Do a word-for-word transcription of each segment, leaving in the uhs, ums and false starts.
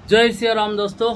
जय श्री राम दोस्तों।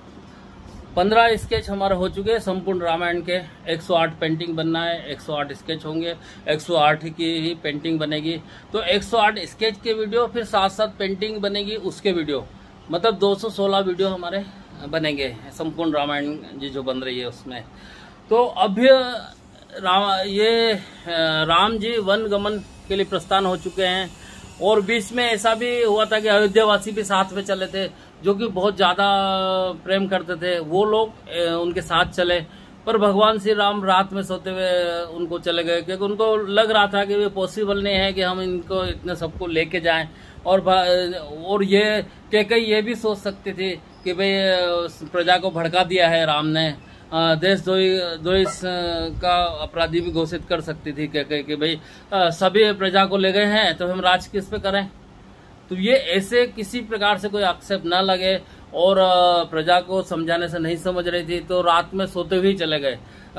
पंद्रह स्केच हमारे हो चुके हैं संपूर्ण रामायण के। एक सौ आठ पेंटिंग बनना है, एक सौ आठ स्केच होंगे, एक सौ आठ की ही पेंटिंग बनेगी। तो एक सौ आठ स्केच के वीडियो, फिर साथ साथ पेंटिंग बनेगी उसके वीडियो, मतलब दो सौ सोलह वीडियो हमारे बनेंगे संपूर्ण रामायण जी जो बन रही है उसमें। तो अभी राम ये राम जी वन गमन के लिए प्रस्थान हो चुके हैं, और बीच में ऐसा भी हुआ था कि अयोध्यावासी भी साथ में चले थे, जो कि बहुत ज़्यादा प्रेम करते थे। वो लोग उनके साथ चले, पर भगवान श्री राम रात में सोते हुए उनको चले गए, क्योंकि उनको लग रहा था कि ये पॉसिबल नहीं है कि हम इनको इतने सबको लेके जाएं। और और ये कैकेयी ये भी सोच सकती थी कि भाई प्रजा को भड़का दिया है राम ने, देशद्रोही का अपराधी भी घोषित कर सकती थी कैकेयी कि भाई सभी प्रजा को ले गए हैं तो हम राज किस पे करें। तो ये ऐसे किसी प्रकार से कोई आक्षेप न लगे, और प्रजा को समझाने से नहीं समझ रही थी, तो रात में सोते हुए चले गए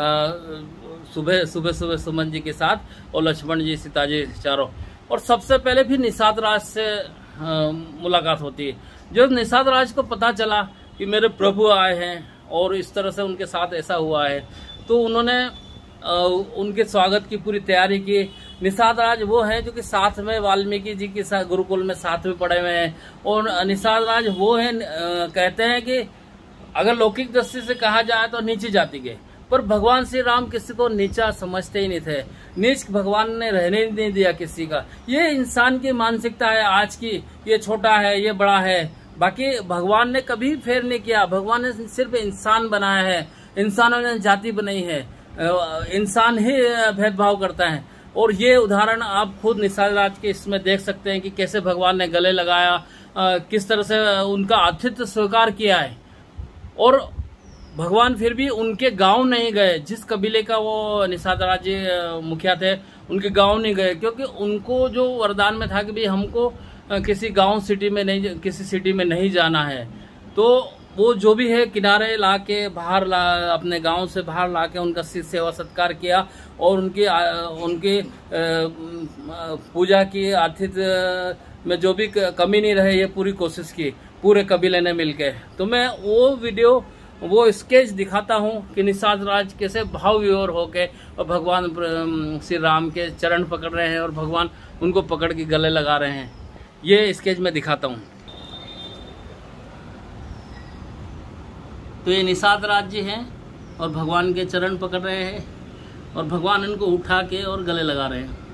सुबह सुबह सुबह सुमन जी के साथ, और लक्ष्मण जी सीता जी चारों। और सबसे पहले भी निषाद राज से मुलाकात होती है। जब निषाद राज को पता चला कि मेरे प्रभु आए हैं और इस तरह से उनके साथ ऐसा हुआ है, तो उन्होंने उनके स्वागत की पूरी तैयारी की। निषाद राज वो हैं जो कि साथ में वाल्मीकि जी के साथ गुरुकुल में साथ में पढ़े हुए हैं, और निषाद राज वो हैं कहते हैं कि अगर लौकिक दृष्टि से कहा जाए तो नीची जाति के, पर भगवान श्री राम किसी को नीचा समझते ही नहीं थे। नीच भगवान ने रहने नहीं दिया किसी का। ये इंसान की मानसिकता है आज की, ये छोटा है ये बड़ा है, बाकी भगवान ने कभी फेर नहीं किया। भगवान ने सिर्फ इंसान बनाया है, इंसानों ने जाति बनाई है, इंसान ही भेदभाव करता है। और ये उदाहरण आप खुद निषाद राज के इसमें देख सकते हैं कि कैसे भगवान ने गले लगाया, किस तरह से उनका आतिथ्य स्वीकार किया है। और भगवान फिर भी उनके गांव नहीं गए, जिस कबीले का वो निषाद राज मुखिया थे उनके गांव नहीं गए, क्योंकि उनको जो वरदान में था कि भाई हमको किसी गांव सिटी में नहीं, किसी सिटी में नहीं जाना है। तो वो जो भी है किनारे ला के बाहर ला, अपने गांव से बाहर ला के उनका सेवा सत्कार किया, और उनकी उनकी पूजा की, आतिथ्य में जो भी कमी नहीं रहे ये पूरी कोशिश की पूरे कबीले ने मिलके। तो मैं वो वीडियो वो स्केच दिखाता हूँ कि निषाद राज कैसे भाव विभोर होके और भगवान श्री राम के चरण पकड़ रहे हैं, और भगवान उनको पकड़ के गले लगा रहे हैं। ये स्केच मैं दिखाता हूँ। तो ये निषाद राज जी हैं और भगवान के चरण पकड़ रहे हैं, और भगवान इनको उठा के और गले लगा रहे हैं।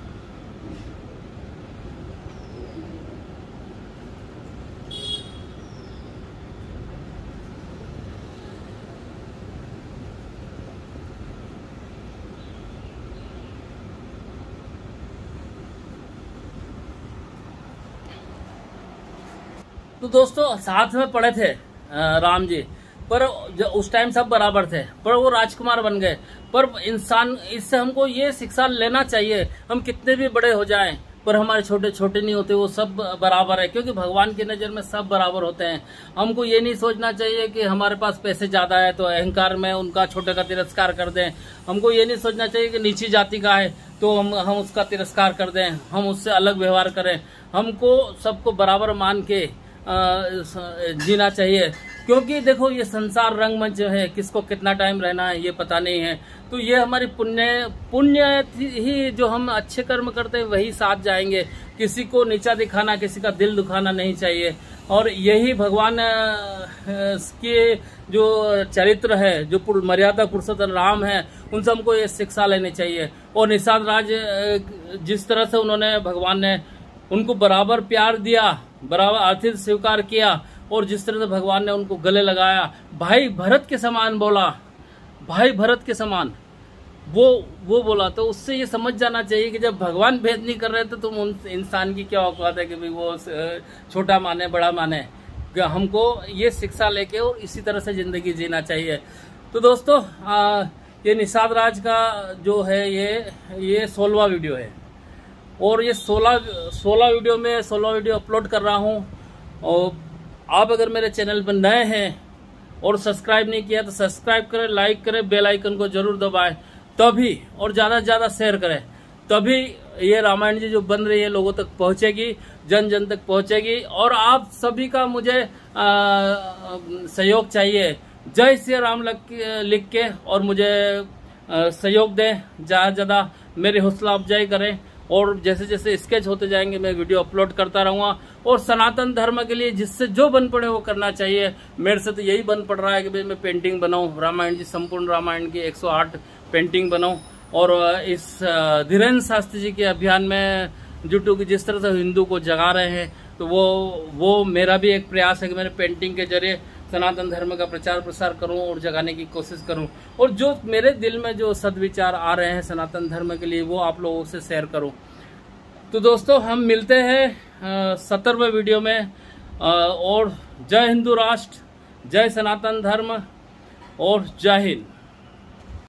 तो दोस्तों साथ में पड़े थे राम जी, पर उस टाइम सब बराबर थे, पर वो राजकुमार बन गए। पर इंसान, इससे हमको ये शिक्षा लेना चाहिए, हम कितने भी बड़े हो जाएं पर हमारे छोटे छोटे नहीं होते, वो सब बराबर है, क्योंकि भगवान की नज़र में सब बराबर होते हैं। हमको ये नहीं सोचना चाहिए कि हमारे पास पैसे ज़्यादा है तो अहंकार में उनका छोटे का तिरस्कार कर दें। हमको ये नहीं सोचना चाहिए कि नीची जाति का है तो हम हम उसका तिरस्कार कर दें, हम उससे अलग व्यवहार करें। हमको सबको बराबर मान के जीना चाहिए, क्योंकि देखो ये संसार रंगमंच जो है, किसको कितना टाइम रहना है ये पता नहीं है। तो ये हमारी पुण्य पुण्य ही, जो हम अच्छे कर्म करते हैं वही साथ जाएंगे। किसी को नीचा दिखाना, किसी का दिल दुखाना नहीं चाहिए। और यही भगवान के जो चरित्र है, जो मर्यादा पुरुषोत्तम राम है, उनसे हमको ये शिक्षा लेनी चाहिए। और निषाद राज जिस तरह से उन्होंने, भगवान ने उनको बराबर प्यार दिया, बराबर आतिथ्य स्वीकार किया, और जिस तरह से भगवान ने उनको गले लगाया, भाई भरत के समान बोला, भाई भरत के समान वो वो बोला, तो उससे ये समझ जाना चाहिए कि जब भगवान भेद नहीं कर रहे तो तुम उन इंसान की क्या औकात है कि भाई वो छोटा माने बड़ा माने। हमको ये शिक्षा लेके और इसी तरह से जिंदगी जीना चाहिए। तो दोस्तों आ, ये निषाद राज का जो है ये ये सोलहवां वीडियो है, और ये सोलह सोलह वीडियो में सोलह वीडियो अपलोड कर रहा हूँ। और आप अगर मेरे चैनल पर नए हैं और सब्सक्राइब नहीं किया तो सब्सक्राइब करें, लाइक करें, बेल आइकन को जरूर दबाएं तभी, और ज़्यादा से ज़्यादा शेयर करें तभी ये रामायण जी जो बन रही है लोगों तक पहुंचेगी, जन जन तक पहुंचेगी। और आप सभी का मुझे आ, सहयोग चाहिए। जय श्री राम लिख के और मुझे आ, सहयोग दें, ज़्यादा ज़्यादा मेरी हौसला अफजाई करें। और जैसे जैसे स्केच होते जाएंगे मैं वीडियो अपलोड करता रहूँगा। और सनातन धर्म के लिए जिससे जो बन पड़े वो करना चाहिए। मेरे से तो यही बन पड़ रहा है कि भाई मैं पेंटिंग बनाऊँ, रामायण जी संपूर्ण रामायण की एक सौ आठ पेंटिंग बनाऊँ। और इस धीरेन्द्र शास्त्री जी के अभियान में जुटू की जिस तरह से हिंदू को जगा रहे हैं, तो वो वो मेरा भी एक प्रयास है कि मैंने पेंटिंग के जरिए सनातन धर्म का प्रचार प्रसार करूं और जगाने की कोशिश करूं। और जो मेरे दिल में जो सद्विचार आ रहे हैं सनातन धर्म के लिए, वो आप लोगों से शेयर करूं। तो दोस्तों, हम मिलते हैं सत्तरवें वीडियो में। आ, और जय हिंदू राष्ट्र, जय सनातन धर्म और जय हिंद।